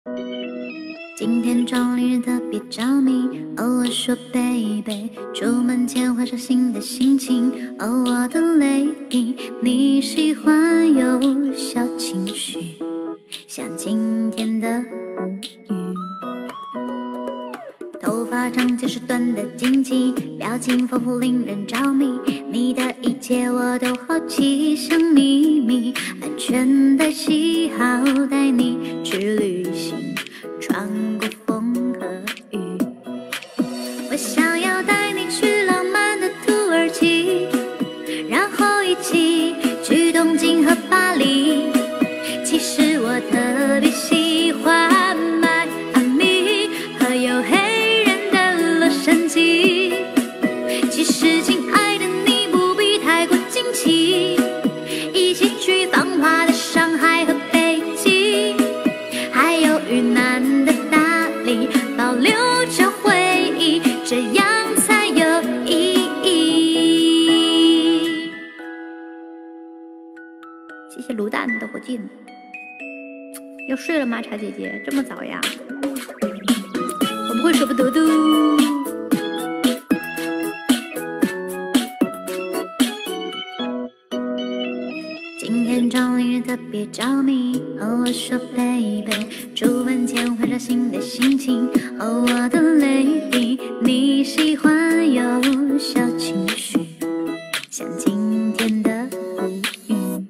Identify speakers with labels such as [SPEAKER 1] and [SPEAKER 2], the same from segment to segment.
[SPEAKER 1] 今天找你人特别着迷，哦，我说 baby， 出门前换上新的心情，哦，我的 lady， 你喜欢有小情绪，像今天的无语。头发长见识短的惊奇，表情丰富令人着迷，你的一切我都好奇，像秘密，安全的喜好带你去旅行。穿过风和雨，我想要带你去浪漫的土耳其，然后一起去东京和巴黎。其实我特别喜欢迈阿密和有黑人的洛杉矶。其实亲爱的你不必太过惊奇，一起去繁华的上海和北京，还有云南的大理，保留着回忆，这样才有意义。谢谢卤蛋的火箭。要睡了吗，茶姐姐？这么早呀？我不会舍不得的。今天找你人特别着迷，哦，我说 baby， 出门前换上新的心情，哦，我的 lady， 你喜欢有小情绪，像今天的无语。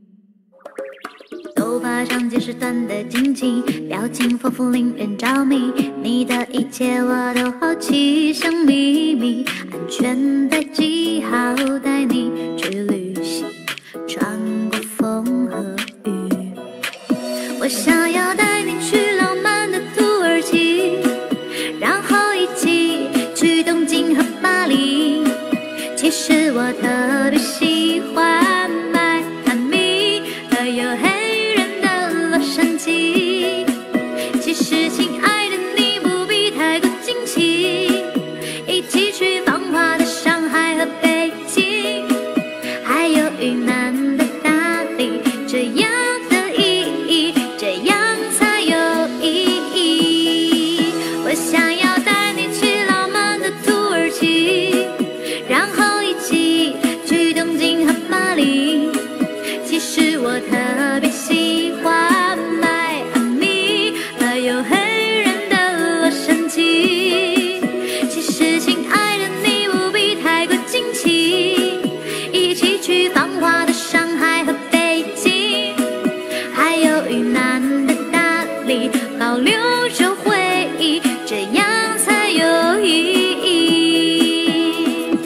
[SPEAKER 1] 头发长见识短的惊奇，表情丰富令人着迷，你的一切我都好奇，像秘密，安全的记号带你去旅行，穿过风和雨。我想要带你去浪漫的土耳其，然后一起去东京和巴黎。其实我特别喜欢迈阿密和有黑人的洛杉矶。其实亲爱的你不必太过惊奇，一起去繁华的上海和北京，还有云南的大理，这样的意义，这样才有意义。我想要带你去浪漫的土耳其，然后一起去东京和巴黎。其实我特别喜欢迈阿密和有黑人的洛杉矶。其实亲爱的你不必太过惊奇，一起去繁华的上海和北京，还有云南的大理，保留着回忆，这样才有意义。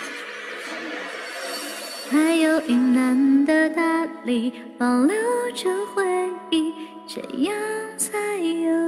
[SPEAKER 1] 还有云南的大理，保留着回忆，这样才有